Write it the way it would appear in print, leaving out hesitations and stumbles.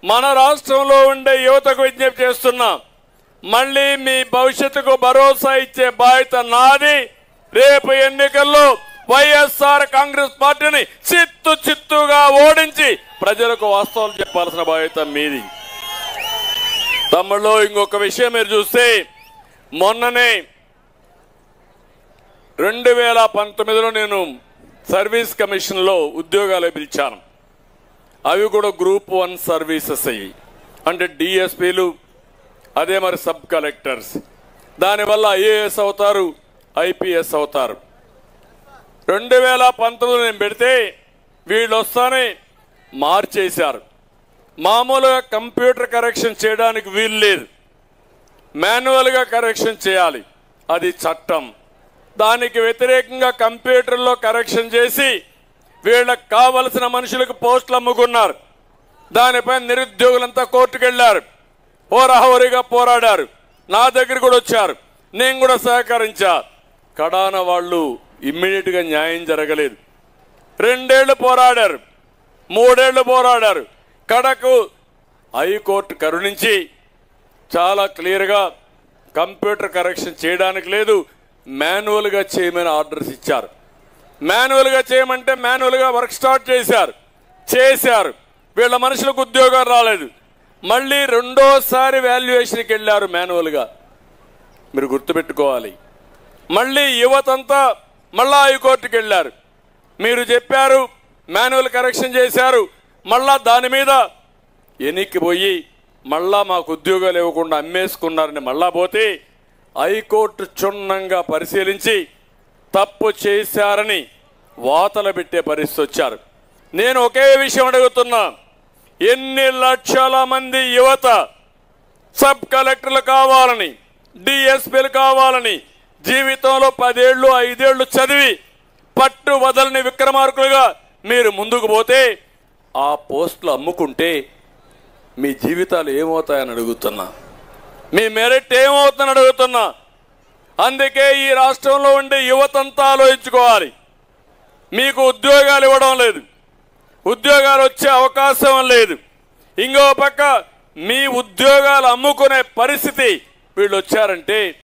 మన రాష్ట్రంలో ఉండే యువతకు విజ్ఞప్తి చేస్తున్నా, మళ్ళీ మీ భవిష్యత్తుకు భరోసా ఇచ్చే బాధ్యత నాది. రేపు ఎన్నికల్లో వైఎస్ఆర్ కాంగ్రెస్ పార్టీని చిత్తుగా ఓడించి ప్రజలకు వాస్తవాలు చెప్పాల్సిన బాధ్యత మీది. తమ్ముళ్ళు, ఇంకొక విషయం మీరు చూస్తే, మొన్ననే 2019లో నేను సర్వీస్ కమిషన్లో ఉద్యోగాలు పిలిచాను. అవి కూడా గ్రూప్ 1 సర్వీసెస్ అయ్యి, అంటే డిఎస్పీలు, అదే మరి సబ్ కలెక్టర్స్. దానివల్ల ఐఏఎస్ అవుతారు, ఐపీఎస్ అవుతారు. 2019 నేను పెడితే వీళ్ళు వస్తానే మార్చేశారు. మామూలుగా కంప్యూటర్ కరెక్షన్ చేయడానికి వీలు లేదు, మాన్యువల్గా కరెక్షన్ చేయాలి, అది చట్టం. దానికి వ్యతిరేకంగా కంప్యూటర్లో కరెక్షన్ చేసి వీళ్ళకి కావలసిన మనుషులకు పోస్టులు అమ్ముకున్నారు. దానిపై నిరుద్యోగులంతా కోర్టుకు వెళ్లారు, హోరాహోరీగా పోరాడారు. నా దగ్గర కూడా వచ్చారు, నేను కూడా సహకరించా. కడాన వాళ్ళు ఇమ్మీడియట్గా న్యాయం జరగలేదు. 2 ఏళ్లు పోరాడారు, 3 ఏళ్లు పోరాడారు. కడకు హైకోర్టు కరుణించి చాలా క్లియర్గా కంప్యూటర్ కరెక్షన్ చేయడానికి లేదు, మాన్యువల్గా చేయమని ఆర్డర్స్ ఇచ్చారు. మాన్యువల్గా చేయమంటే మాన్యువల్గా వర్క్ స్టార్ట్ చేశారు. వీళ్ళ మనుషులకు ఉద్యోగాలు రాలేదు. మళ్ళీ రెండోసారి వాల్యుయేషన్కి వెళ్ళారు మాన్యువల్గా. మీరు గుర్తుపెట్టుకోవాలి, మళ్ళీ యువతంతా మళ్ళా హైకోర్టుకి వెళ్ళారు. మీరు చెప్పారు, మాన్యువల్ కరెక్షన్ చేశారు, మళ్ళా దాని మీద ఎన్నికిపోయి మళ్ళా మాకు ఉద్యోగాలు ఇవ్వకుండా అమ్మేసుకున్నారని మళ్ళా పోతే హైకోర్టు క్షుణ్ణంగా పరిశీలించి తప్పు చేశారని వాతలు పెట్టే పరిస్థితి వచ్చారు. నేను ఒకే విషయం అడుగుతున్నా, ఎన్ని లక్షల మంది యువత సబ్ కలెక్టర్లు కావాలని, డిఎస్పీలు కావాలని, జీవితంలో 10 ఏళ్ళు 5 ఏళ్ళు చదివి పట్టు వదలని విక్రమార్కులుగా మీరు ముందుకు పోతే ఆ పోస్టులు అమ్ముకుంటే మీ జీవితాలు ఏమవుతాయని అడుగుతున్నా, మీ మెరిట్ ఏమవుతుందని అడుగుతున్నా. అందుకే ఈ రాష్ట్రంలో ఉండే యువతంతా ఆలోచించుకోవాలి. మీకు ఉద్యోగాలు ఇవ్వడం లేదు, ఉద్యోగాలు వచ్చే అవకాశం లేదు. ఇంకో పక్క మీ ఉద్యోగాలు అమ్ముకునే పరిస్థితి వీళ్ళు వచ్చారంటే